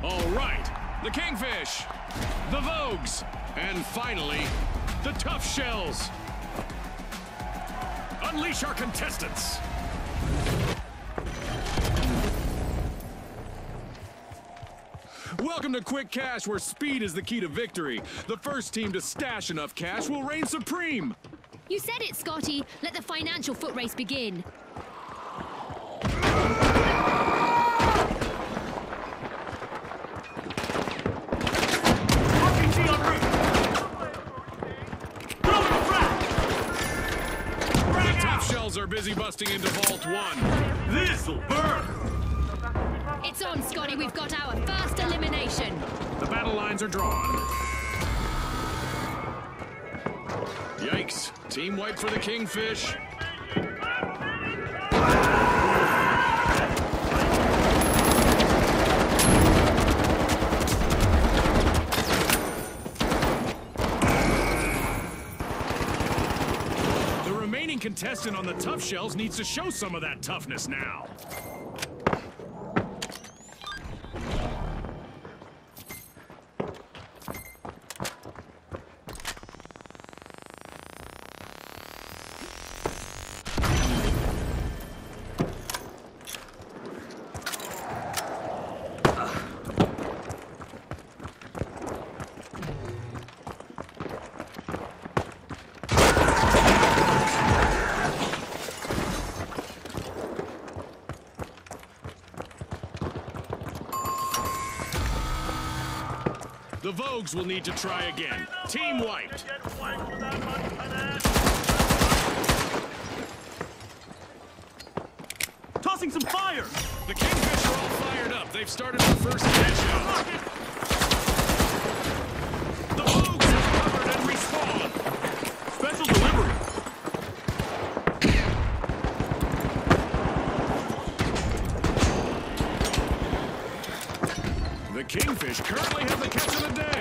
All right, the Kingfish, the Vogues, and finally, the Tough Shells. Unleash our contestants. Welcome to Quick Cash, where speed is the key to victory. The first team to stash enough cash will reign supreme. You said it, Scotty. Let the financial foot race begin. RPG en route. Throwing a frag. The Tough Shells are busy busting into Vault 1. This'll burn. It's on, Scotty. We've got our first elimination. The battle lines are drawn. Yikes. Team wipe for the Kingfish. The remaining contestant on the Tough Shells needs to show some of that toughness now. The Vogues will need to try again. Team wiped. Tossing some fire. The Kingfish are all fired up. They've started their first cash out. The Vogues have covered and respawned. Special delivery. The Kingfish currently have the catch of the day.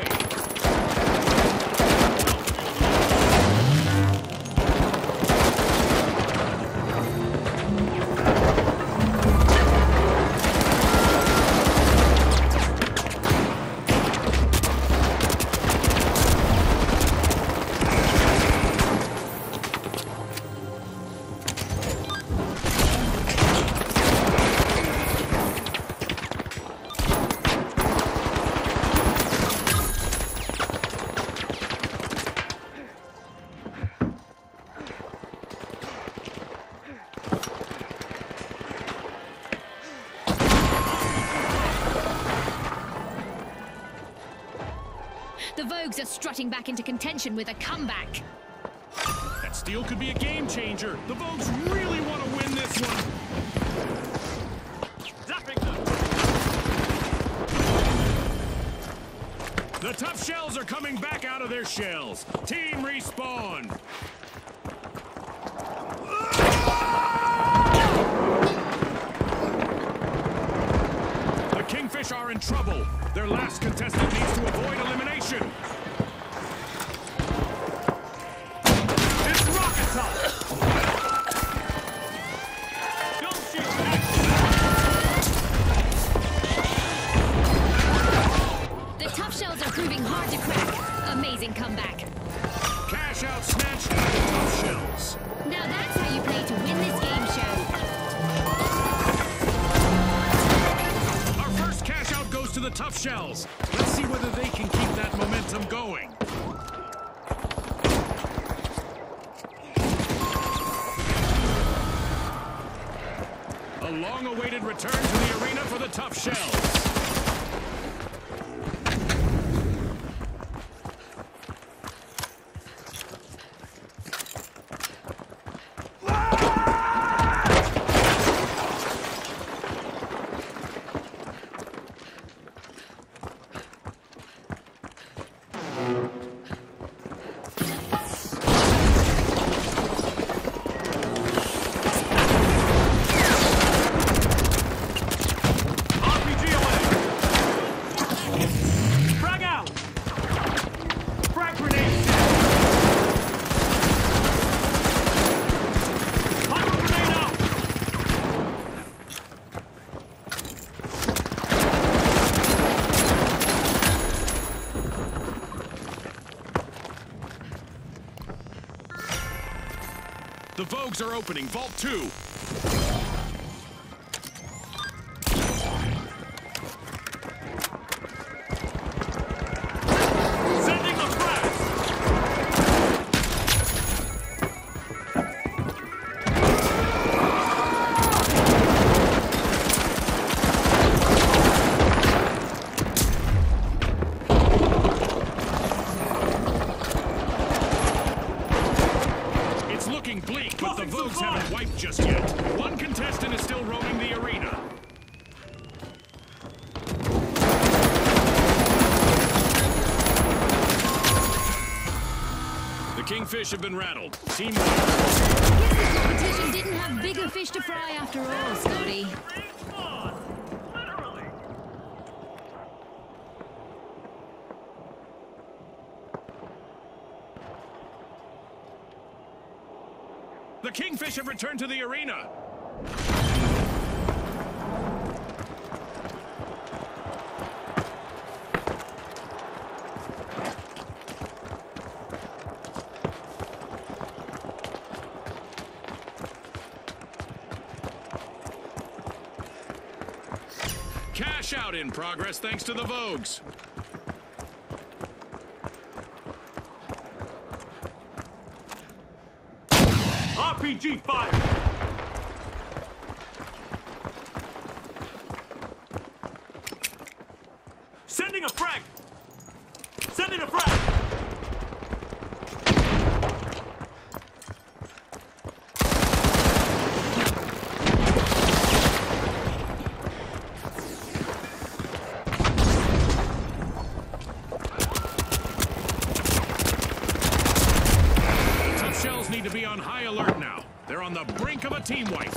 The Vogues are strutting back into contention with a comeback. That steal could be a game changer. The Vogues really want to win this one. Zapping them. The Tough Shells are coming back out of their shells. Team respawn. The Kingfish are in trouble. Their last contestant needs to avoid elimination. It's rocket time. Don't shoot. The Tough Shells are proving hard to crack. Amazing comeback. Cash out snatched by the Tough Shells. Now that's how you play to win this game show. To the Tough Shells. Let's see whether they can keep that momentum going. A long-awaited return to the arena for the Tough Shells. RPG away. The Vogues are opening Vault 2. Bleak, but the Vogues haven't wiped just yet. One contestant is still roaming the arena. The Kingfish have been rattled. Team wins. I guess the competition didn't have bigger fish to fry after all, Scotty. The Kingfish have returned to the arena. Cash out in progress thanks to the Vogues. RPG fire! Sending a frag! Sending a frag! Tough shells need to be on high alert now. They're on the brink of a team wipe.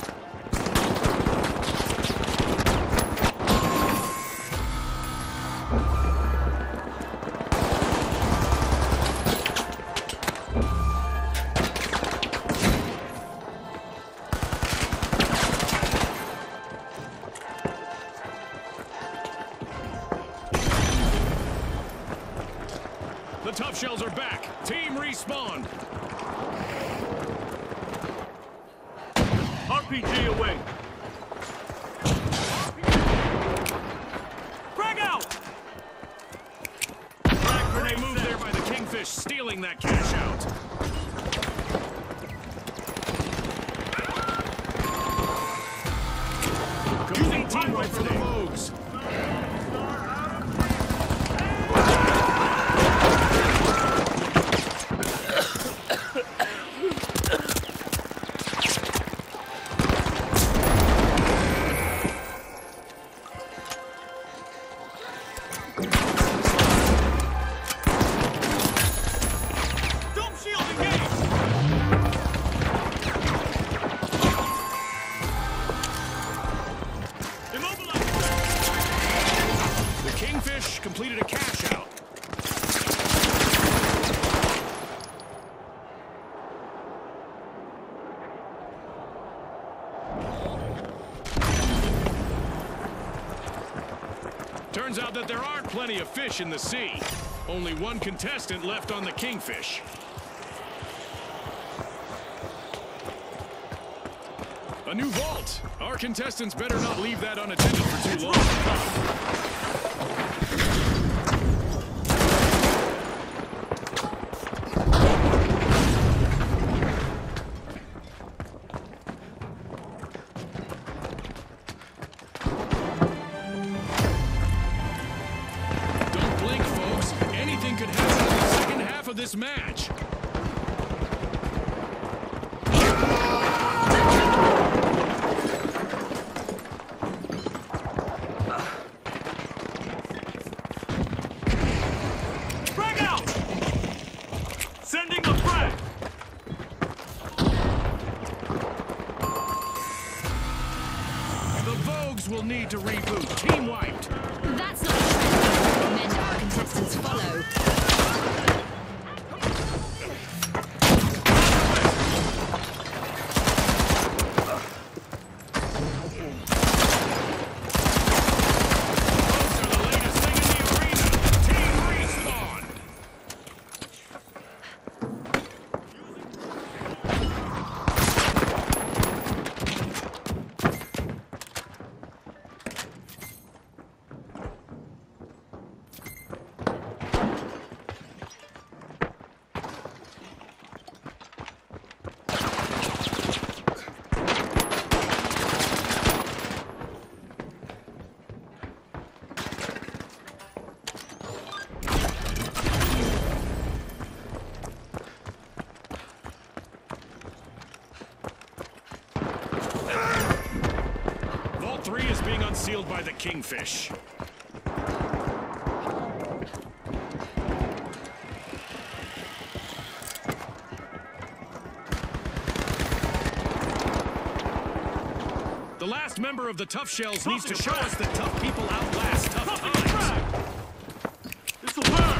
The tough shells are back. Team respawned. RPG away. Frag out! Great move there by the Kingfish, stealing that cash out. Complete team wipe for the Vogues. Kingfish completed a cash out. Turns out that there aren't plenty of fish in the sea. Only one contestant left on the Kingfish. A new vault. Our contestants better not leave that unattended for too long. This match. Frag out! Sending a frag! The Vogues will need to reboot. Team wiped. That's not a trend I recommend our contestants follow. 3 is being unsealed by the Kingfish. The last member of the Tough Shells needs to show us that tough people outlast tough times. This'll burn!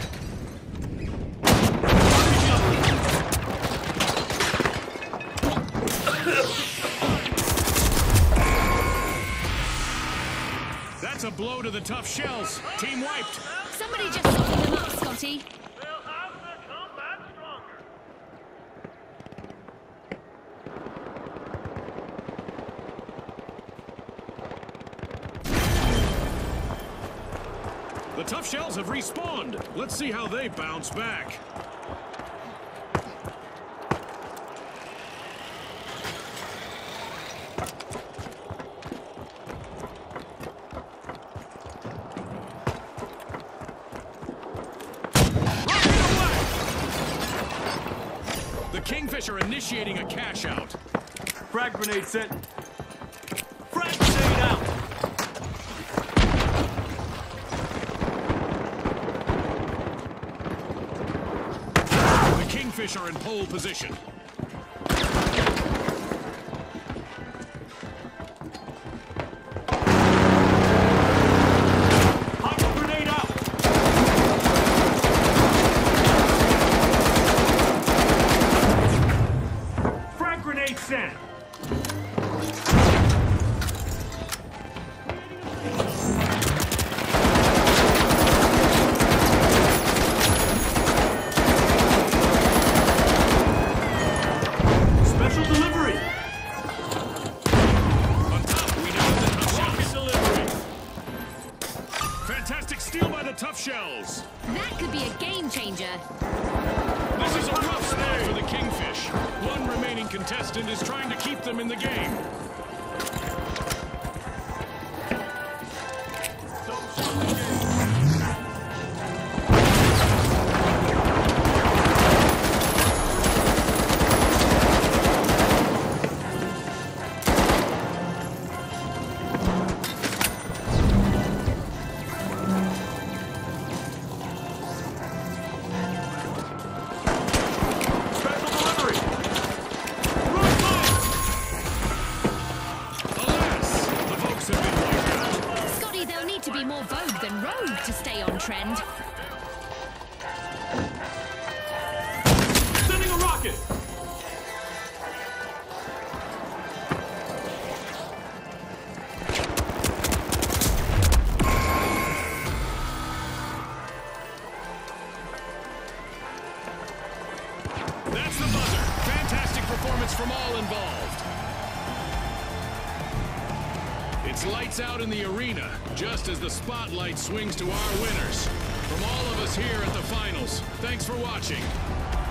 That's a blow to the Tough Shells. Team wiped. Somebody just soften them up, Scotty. They'll have to come back stronger. The Tough Shells have respawned. Let's see how they bounce back. The Kingfish are initiating a cash out. Frag grenade sent. Frag grenade out! The Kingfish are in pole position. Hot grenade out! Frag grenade sent. Special delivery. On top, we know the Tough Shells. Delivery. Fantastic steal by the Tough Shells. That could be a game changer. This is a rough start for the Kingfish. One remaining contestant is trying to keep them in the game. Special delivery. Alas, the folks have been wiped out. Scotty, they'll need to be more Vogue than Rogue to stay on trend. Sending a rocket. That's the buzzer. Fantastic performance from all involved. It's lights out in the arena, just as the spotlight swings to our winners. From all of us here at the finals, thanks for watching.